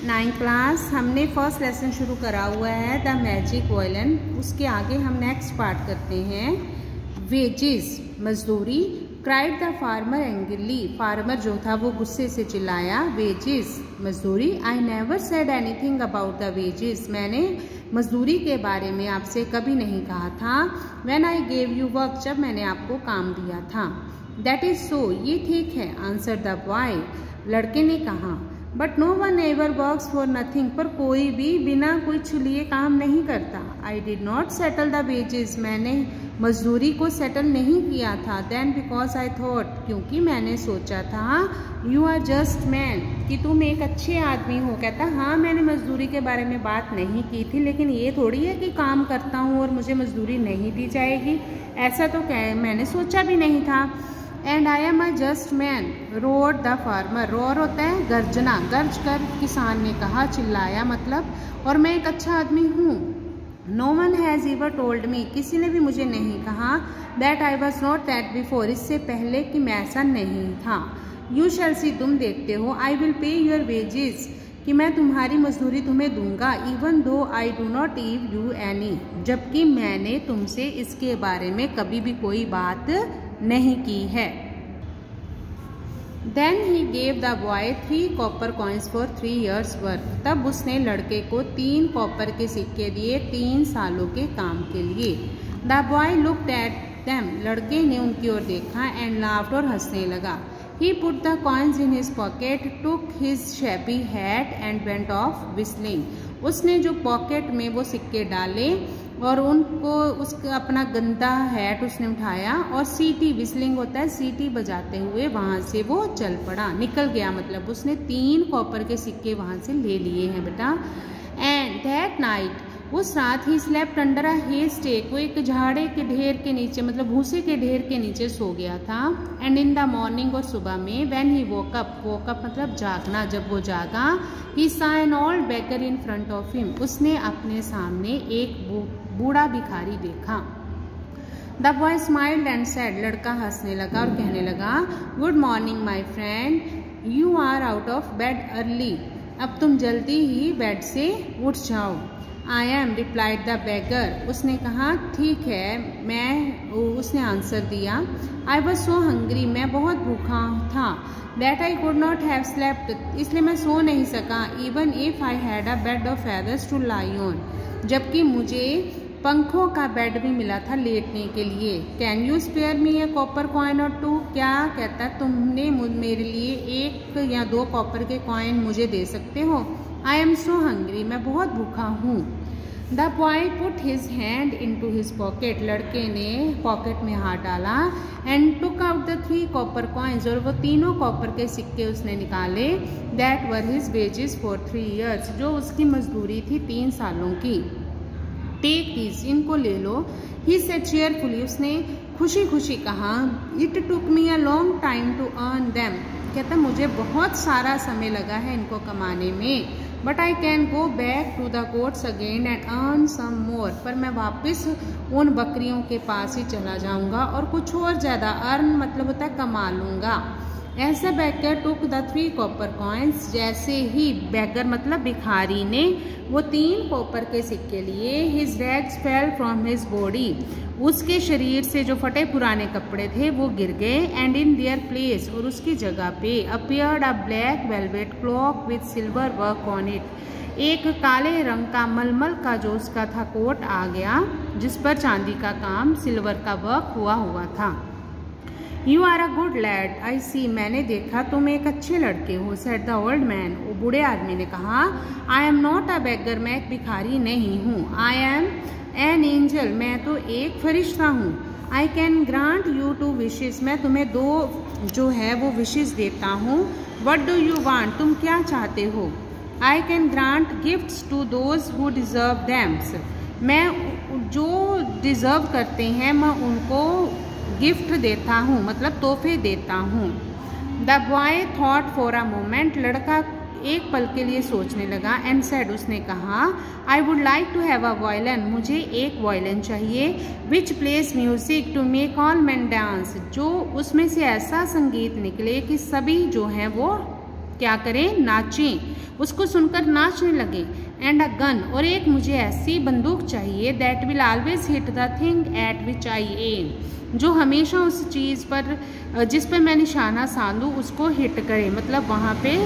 9th class हमने first lesson शुरू करा हुआ है द मैजिक वायलिन। उसके आगे हम नेक्स्ट पार्ट करते हैं वेजेस, मजदूरी। Cried the farmer angrily, farmer जो था वो गुस्से से चिल्लाया। वेजेस, मजदूरी। I never said anything about the wages, मैंने मजदूरी के बारे में आपसे कभी नहीं कहा था। When I gave you work, जब मैंने आपको काम दिया था। दैट इज सो, ये ठीक है। आंसर द बॉय, लड़के ने कहा। But no one ever works for nothing, पर कोई भी बिना कुछ लिए काम नहीं करता। I did not settle the wages, मैंने मजदूरी को सेटल नहीं किया था। देन बिकॉज आई थॉट, क्योंकि मैंने सोचा था। यू आर जस्ट मैन, कि तुम एक अच्छे आदमी हो। कहता हाँ मैंने मजदूरी के बारे में बात नहीं की थी, लेकिन ये थोड़ी है कि काम करता हूँ और मुझे मजदूरी नहीं दी जाएगी, ऐसा तो मैंने सोचा भी नहीं था। And I am a just man, roared the farmer. Roar होता है गर्जना, गर्ज कर किसान ने कहा, चिल्लाया मतलब, और मैं एक अच्छा आदमी हूँ। No one has ever told me, किसी ने भी मुझे नहीं कहा। That I was not that before, इससे पहले कि मैं ऐसा नहीं था। यू शैल सी, तुम देखते हो। I will pay your wages, कि मैं तुम्हारी मजदूरी तुम्हें दूंगा। Even though I do not give you any, जबकि मैंने तुमसे इसके बारे में कभी भी कोई बात नहीं की है। Then he gave the boy 3 copper coins for 3 years work, तब उसने लड़के को 3 कॉपर के सिक्के दिए 3 सालों के काम के लिए। The boy looked at them, लड़के ने उनकी ओर देखा। एंड लाफ्ड, और हंसने लगा। He put the coins in his pocket, took his shabby hat and went off whistling. उसने जो पॉकेट में वो सिक्के डाले और उनको उसका अपना गंदा हैट उसने उठाया और सीटी, विस्लिंग होता है सीटी बजाते हुए वहाँ से वो चल पड़ा, निकल गया। मतलब उसने 3 कॉपर के सिक्के वहाँ से ले लिए हैं बेटा। एंड दैट नाइट, उस रात he slept under a haystack, वो एक झाड़े के ढेर के नीचे, मतलब भूसे के ढेर के नीचे सो गया था। एंड इन द मॉर्निंग, और सुबह में, व्हेन ही वोक अप मतलब जागना, जब वो जागा, he saw an old beggar in front of him, उसने अपने सामने एक बूढ़ा भिखारी देखा। The boy smiled and said, लड़का हंसने लगा और कहने लगा, good morning my friend, you are out of bed early, अब तुम जल्दी ही बेड से उठ जाओ। I am, replied the beggar, उसने कहा ठीक है मैं, उसने आंसर दिया। आई वॉज सो हंग्री, मैं बहुत भूखा था। That I could not have slept, इसलिए मैं सो नहीं सका। Even if I had a bed of feathers to lie on, जबकि मुझे पंखों का बेड भी मिला था लेटने के लिए। Can you spare me a copper coin और 2, क्या कहता तुमने मेरे लिए 1 या 2 कॉपर के कॉइन मुझे दे सकते हो। आई एम सो हंग्री, मैं बहुत भूखा हूँ। The boy put his hand into his pocket, लड़के ने पॉकेट में हाथ डाला। And took out the 3 copper coins, और वो 3 कॉपर के सिक्के उसने निकाले। That were his wages for 3 years, जो उसकी मजदूरी थी 3 सालों की। टेक दिस, इनको ले लो। ही सेड चीयरफुली, उसने खुशी खुशी कहा। It took me a long time to earn them, कहता मुझे बहुत सारा समय लगा है इनको कमाने में। But I can go back to the goats again and earn some more, पर मैं वापस उन बकरियों के पास ही चला जाऊंगा और कुछ और ज़्यादा, अर्न मतलब होता है कमा लूँगा। ऐसे beggar took the 3 copper coins, जैसे ही बैगर मतलब भिखारी ने वो 3 कॉपर के सिक्के लिए। His rags fell from his body, उसके शरीर से जो फटे पुराने कपड़े थे वो गिर गए। एंड इन देयर प्लेस, और उसकी जगह पे, appeared a black velvet cloak with silver work on it, एक काले रंग का मलमल का जो उसका था कोट आ गया, जिस पर चांदी का काम, सिल्वर का वर्क हुआ था। You are a good lad, I see, मैंने देखा तुम एक अच्छे लड़के हो। सेड द ओल्ड मैन, वो बूढ़े आदमी ने कहा। आई एम नॉट अ बेगर, मैं एक भिखारी नहीं हूँ। आई एम एन एंजल, मैं तो एक फरिश्ता हूँ। I can grant you 2 wishes, मैं तुम्हें 2 जो है वो विशेस देता हूँ। वट डू यू वांट, तुम क्या चाहते हो। I can grant gifts to those who deserve them, मैं जो डिजर्व करते हैं मैं उनको गिफ्ट देता हूँ, मतलब तोहफे देता हूँ। The boy thought for a moment, लड़का एक पल के लिए सोचने लगा। एंड सेड, उसने कहा, I would like to have a violin, मुझे एक वायलिन चाहिए। Which plays music to make all man dance, जो उसमें से ऐसा संगीत निकले कि सभी जो हैं वो क्या करें, नाचें, उसको सुनकर नाचने लगे। एंड अ गन, और एक मुझे ऐसी बंदूक चाहिए, that will always hit the thing at which I am, जो हमेशा उस चीज़ पर जिस पर मैं निशाना साधूँ उसको हिट करे, मतलब वहाँ पे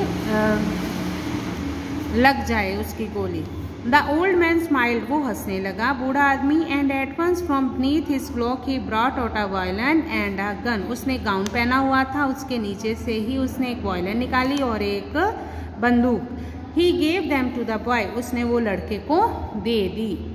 लग जाए उसकी गोली। द ओल्ड मैन स्माइल्ड, वो हंसने लगा, बूढ़ा आदमी। And at once from beneath his cloak he brought out a violin and a gun, उसने गाउन पहना हुआ था, उसके नीचे से ही उसने एक वायलिन निकाली और एक बंदूक। He gave them to the boy, उसने वो लड़के को दे दी।